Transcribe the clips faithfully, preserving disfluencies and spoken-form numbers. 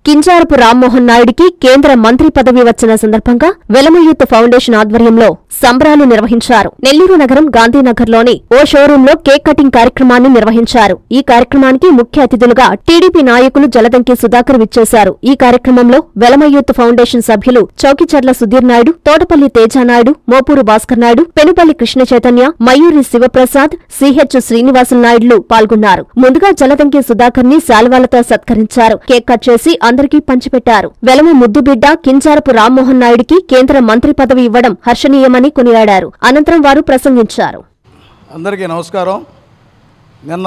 కింజారపు రామ్మోహన్ నాయుడికి కేంద్ర మంత్రి పదవి వచ్చిన సందర్భంగా వెలమ యూత్ ఫౌండేషన్ ఆధ్వర్యంలో సంబరాలు నిర్వహించారు. నెల్లూరు నగరం గాంధీనగర్లోని ఓ షోరూంలో కేక్ కటింగ్ కార్యక్రమాన్ని నిర్వహించారు. ఈ కార్యక్రమానికి ముఖ్య అతిథులుగా టీడీపీ నాయకులు జలదంకి సుధాకర్ విచ్చేశారు. ఈ కార్యక్రమంలో వెలమ యూత్ ఫౌండేషన్ సభ్యులు చౌకిచర్ల సుధీర్ నాయుడు, తోటపల్లి తేజానాయుడు, మోపూరు భాస్కర్ నాయుడు, పెనుపల్లి కృష్ణ చైతన్య, మయూరి శివప్రసాద్, సిహెచ్ శ్రీనివాసులు నాయుడులు పాల్గొన్నారు. ముందుగా జలదంకి సుధాకర్ ని శాల్వాలతో సత్కరించారు. కేక్ కట్ చేసి అందరికీ పంచిపెట్టారు. వెలమ ముద్దుబిడ్డ కింజారపు రామ్మోహన్ నాయుడికి కేంద్ర మంత్రి పదవి ఇవ్వడం హర్షణీయమని కొనియాడారు. అనంతరం వారు ప్రసంగించారు. అందరికీ నమస్కారం. నిన్న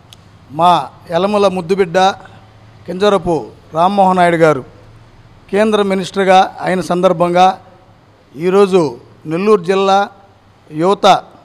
మా యలమల ముద్దుబిడ్డ కింజారపు రామ్మోహన్ నాయుడు గారు కేంద్ర మినిస్టర్గా అయిన సందర్భంగా ఈరోజు నెల్లూరు జిల్లా యువత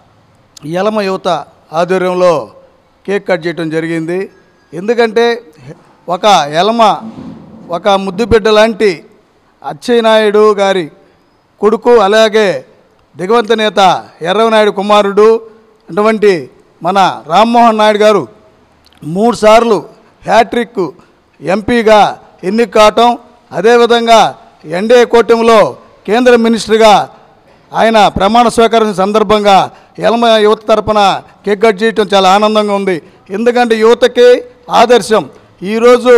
యలమ యువత ఆధ్వర్యంలో కేక్ కట్ చేయడం జరిగింది. ఎందుకంటే ఒక యలమ ఒక ముద్దుబిడ్డ లాంటి అచ్చెన్నాయుడు గారి కొడుకు, అలాగే దిగవంత నేత ఎర్రవనాయుడు కుమారుడు అటువంటి మన రామ్మోహన్ నాయుడు గారు మూడు సార్లు హ్యాట్రిక్ ఎంపీగా ఎన్నిక కావటం, అదేవిధంగా ఎన్డీఏ కూటమిలో కేంద్ర మినిస్టర్గా ఆయన ప్రమాణ స్వీకారం సందర్భంగా యలమ యువత తరపున కేక్ కట్ చేయటం చాలా ఆనందంగా ఉంది. ఎందుకంటే యువతకి ఆదర్శం. ఈరోజు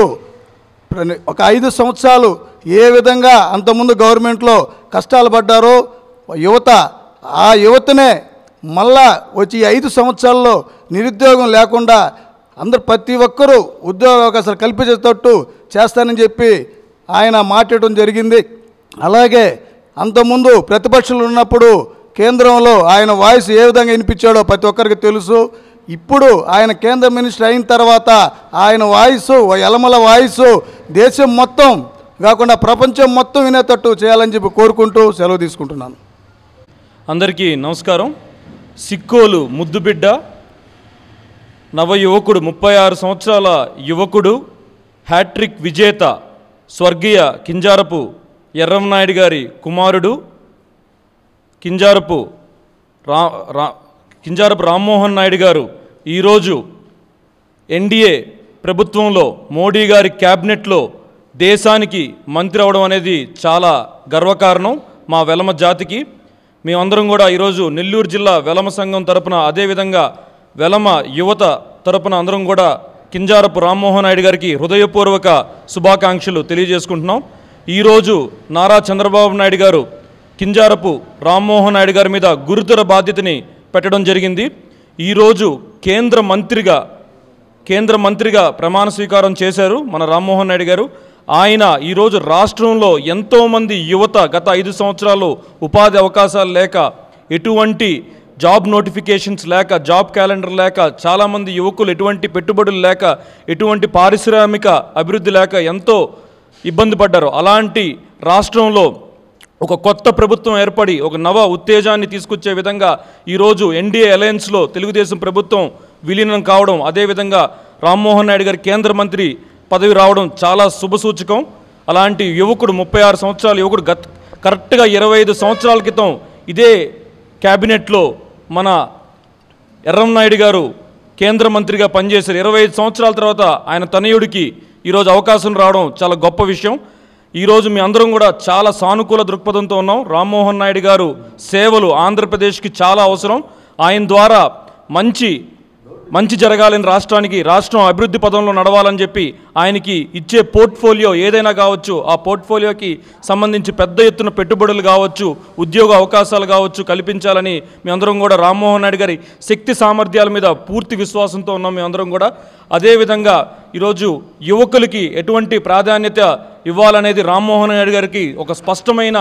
ఒక ఐదు సంవత్సరాలు ఏ విధంగా అంతకుముందు గవర్నమెంట్లో కష్టాలు పడ్డారో యువత, ఆ యువతనే మళ్ళా వచ్చి ఐదు సంవత్సరాల్లో నిరుద్యోగం లేకుండా అందరు ప్రతి ఒక్కరూ ఉద్యోగ అవకాశాలు కల్పించేటట్టు చేస్తానని చెప్పి ఆయన మాట్లాడడం జరిగింది. అలాగే అంతకుముందు ప్రతిపక్షాలు ఉన్నప్పుడు కేంద్రంలో ఆయన వాయిస్ ఏ విధంగా వినిపించాడో ప్రతి ఒక్కరికి తెలుసు. ఇప్పుడు ఆయన కేంద్ర మినిస్టర్ అయిన తర్వాత ఆయన వాయిస్, యలమల వాయిస్ దేశం మొత్తం కాకుండా ప్రపంచం మొత్తం వినేటట్టు చేయాలని చెప్పి కోరుకుంటూ సెలవు తీసుకుంటున్నాను. అందరికీ నమస్కారం. సిక్కోలు ముద్దుబిడ్డ నవ యువకుడు, ముప్పై ఆరు సంవత్సరాల యువకుడు, హ్యాట్రిక్ విజేత స్వర్గీయ కింజారపు ఎర్రమనాయుడు గారి కుమారుడు కింజారపు రా రా కింజారపు రామ్మోహన్ నాయుడు గారు ఈరోజు ఎన్డీఏ ప్రభుత్వంలో మోడీ గారి క్యాబినెట్లో దేశానికి మంత్రి అవడం అనేది చాలా గర్వకారణం మా వెలమ జాతికి. మేమందరం కూడా ఈరోజు నెల్లూరు జిల్లా వెలమ సంఘం తరపున, అదేవిధంగా వెలమ యువత తరపున అందరం కూడా కింజారపు రామ్మోహన్ నాయుడు గారికి హృదయపూర్వక శుభాకాంక్షలు తెలియజేసుకుంటున్నాం. ఈరోజు నారా చంద్రబాబు నాయుడు గారు కింజారపు రామ్మోహన్ నాయుడు గారి మీద గురుతర బాధ్యతని పెట్టడం జరిగింది. ఈరోజు కేంద్ర మంత్రిగా కేంద్ర మంత్రిగా ప్రమాణ స్వీకారం చేశారు మన రామ్మోహన్ నాయుడు గారు. ఆయన ఈరోజు రాష్ట్రంలో ఎంతోమంది యువత గత ఐదు సంవత్సరాలు ఉపాధి అవకాశాలు లేక, ఎటువంటి జాబ్ నోటిఫికేషన్స్ లేక, జాబ్ క్యాలెండర్ లేక, చాలామంది యువకులు ఎటువంటి పెట్టుబడులు లేక, ఎటువంటి పారిశ్రామిక అభివృద్ధి లేక ఎంతో ఇబ్బంది పడ్డారు. అలాంటి రాష్ట్రంలో ఒక కొత్త ప్రభుత్వం ఏర్పడి ఒక నవ ఉత్తేజాన్ని తీసుకొచ్చే విధంగా ఈరోజు ఎన్డీఏ అలయన్స్లో తెలుగుదేశం ప్రభుత్వం విలీనం కావడం, అదేవిధంగా రామ్మోహన్ నాయుడు గారి కేంద్ర మంత్రి పదవి రావడం చాలా శుభసూచకం. అలాంటి యువకుడు, ముప్పై ఆరు సంవత్సరాల యువకుడు గత కరెక్ట్గా ఇరవై ఐదు సంవత్సరాల క్రితం ఇదే క్యాబినెట్లో మన ఎర్రమనాయుడు గారు కేంద్ర మంత్రిగా పనిచేశారు. ఇరవై ఐదు సంవత్సరాల తర్వాత ఆయన తనయుడికి ఈరోజు అవకాశం రావడం చాలా గొప్ప విషయం. ఈరోజు మీ అందరం కూడా చాలా సానుకూల దృక్పథంతో ఉన్నాం. రామ్మోహన్ నాయుడు గారు సేవలు ఆంధ్రప్రదేశ్కి చాలా అవసరం. ఆయన ద్వారా మంచి మంచి జరగాలని, రాష్ట్రానికి రాష్ట్రం అభివృద్ధి పదంలో నడవాలని చెప్పి ఆయనకి ఇచ్చే పోర్ట్ఫోలియో ఏదైనా కావచ్చు, ఆ పోర్ట్ఫోలియోకి సంబంధించి పెద్ద ఎత్తున పెట్టుబడులు కావచ్చు, ఉద్యోగ అవకాశాలు కావచ్చు కల్పించాలని మేమందరం కూడా రామ్మోహన్ నాయుడు గారి శక్తి సామర్థ్యాల మీద పూర్తి విశ్వాసంతో ఉన్నాం మేమందరం కూడా. అదేవిధంగా ఈరోజు యువకులకి ఎటువంటి ప్రాధాన్యత ఇవ్వాలనేది రామ్మోహన్ నాయుడు గారికి ఒక స్పష్టమైన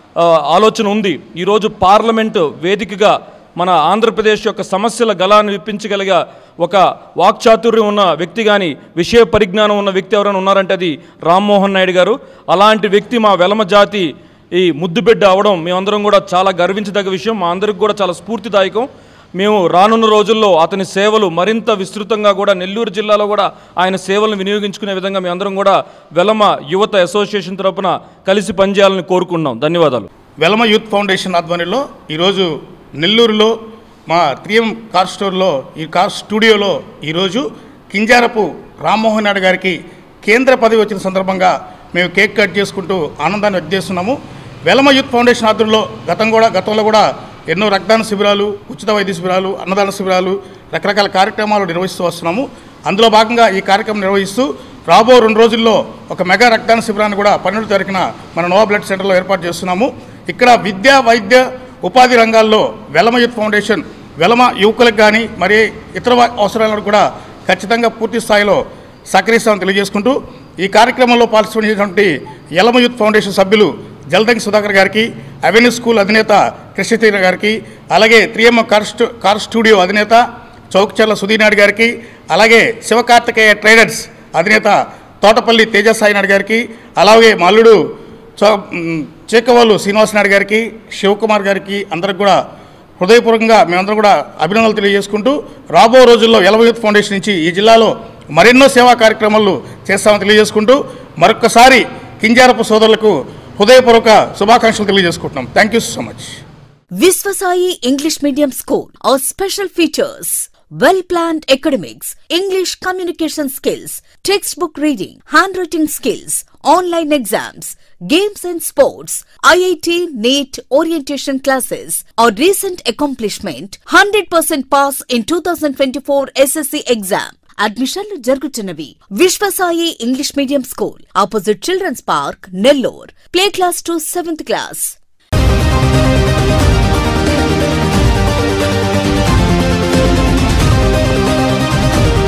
ఆలోచన ఉంది. ఈరోజు పార్లమెంటు వేదికగా మన ఆంధ్రప్రదేశ్ యొక్క సమస్యల గలాన్ని విప్పించగలిగే ఒక వాక్చాతుర్యం ఉన్న వ్యక్తి కానీ, విషయ పరిజ్ఞానం ఉన్న వ్యక్తి ఎవరైనా ఉన్నారంటే అది రామ్మోహన్ నాయుడు గారు. అలాంటి వ్యక్తి మా వెలమ జాతి ఈ ముద్దుబిడ్డ అవడం మేమందరం కూడా చాలా గర్వించదగ్గ విషయం. మా అందరికి కూడా చాలా స్ఫూర్తిదాయకం. మేము రానున్న రోజుల్లో అతని సేవలు మరింత విస్తృతంగా కూడా నెల్లూరు జిల్లాలో కూడా ఆయన సేవలను వినియోగించుకునే విధంగా మేమందరం కూడా వెలమ యువత అసోసియేషన్ తరపున కలిసి పనిచేయాలని కోరుకుంటున్నాం. ధన్యవాదాలు. వెలమ యూత్ ఫౌండేషన్ ఆధ్వర్యంలో ఈరోజు నెల్లూరులో మా త్రీఎం కార్ స్టోర్లో, ఈ కార్ స్టూడియోలో ఈరోజు కింజారపు రామ్మోహన్ నాయుడు గారికి కేంద్ర పదవి వచ్చిన సందర్భంగా మేము కేక్ కట్ చేసుకుంటూ ఆనందాన్ని వ్యక్తం చేస్తున్నాము. వెలమ యూత్ ఫౌండేషన్ ఆధ్వర్యంలో గతం కూడా గతంలో కూడా ఎన్నో రక్తదాన శిబిరాలు, ఉచిత వైద్య శిబిరాలు, అన్నదాన శిబిరాలు, రకరకాల కార్యక్రమాలు నిర్వహిస్తూ వస్తున్నాము. అందులో భాగంగా ఈ కార్యక్రమం నిర్వహిస్తూ రాబో రెండు రోజుల్లో ఒక మెగా రక్తదాన శిబిరాన్ని కూడా పన్నెండు తారీఖున మన నోవా బ్లడ్ సెంటర్లో ఏర్పాటు చేస్తున్నాము. ఇక్కడ విద్య, వైద్య, ఉపాధి రంగాల్లో వెలమ యూత్ ఫౌండేషన్ వెలమ యువకులకు కానీ మరి ఇతర అవసరాలకు కూడా ఖచ్చితంగా పూర్తి స్థాయిలో సహకరిస్తామని తెలియజేసుకుంటూ ఈ కార్యక్రమంలో పార్టిసిపేట్ చేసినటువంటి వెలమ యూత్ ఫౌండేషన్ సభ్యులు జలదంగి సుధాకర్ గారికి, అవెన్యూ స్కూల్ అధినేత కృష్ణతీర గారికి, అలాగే త్రీఎం కార్ స్టూ కార్ స్టూడియో అధినేత చౌకచర్ల సుధీనాయుడు గారికి, అలాగే శివకార్తికేయ ట్రేడర్స్ అధినేత తోటపల్లి తేజసాయినాయుడు గారికి, అలాగే మల్లుడు చౌ చేకవాళ్ళు శ్రీనివాసనాయుడు గారికి, శివకుమార్ గారికి అందరికి కూడా హృదయపూర్వకంగా మేమందరం కూడా అభినందనలు తెలియజేసుకుంటూ రాబో రోజుల్లో వెలమ యూత్ ఫౌండేషన్ నుంచి ఈ జిల్లాలో మరెన్నో సేవా కార్యక్రమాలు చేస్తామని తెలియజేసుకుంటూ మరొకసారి కింజారపు సోదరులకు హృదయపూర్వక శుభాకాంక్షలు తెలియజేసుకుంటున్నాం. Thank you so much. Viswasai English Medium School. Our special features: well-planned academics, English communication skills, textbook reading, handwriting skills, online exams, games and sports, I I T, NEET, orientation classes. Our recent accomplishment: one hundred percent pass in twenty twenty-four S S C exam. అడ్మిషన్లు జరుగుతున్నవి. Viswasai English medium school, opposite children's park, Nellore. Play class to seventh class.